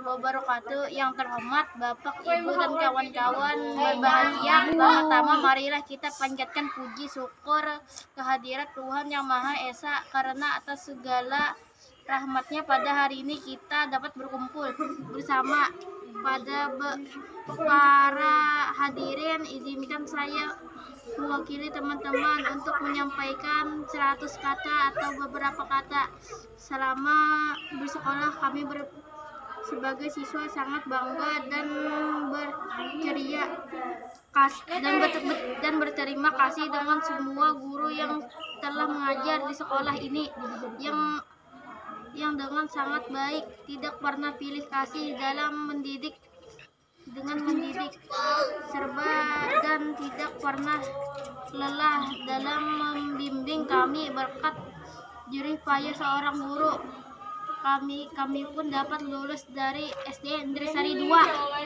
wabarakatuh. Yang terhormat Bapak, Ibu, dan kawan-kawan berbahagia. Pertama-tama marilah kita panjatkan puji syukur kehadirat Tuhan Yang Maha Esa, karena atas segala rahmatnya pada hari ini kita dapat berkumpul bersama. Pada para hadirin, izinkan saya mewakili teman-teman untuk menyampaikan 100 kata atau beberapa kata. Selama bersekolah kami sebagai siswa sangat bangga dan berceria dan berterima kasih dengan semua guru yang telah mengajar di sekolah ini, yang dengan sangat baik, tidak pernah pilih kasih dalam mendidik serba, dan tidak pernah lelah dalam membimbing kami. Berkat jerih payah seorang guru, kami pun dapat lulus dari SD Indrisari 2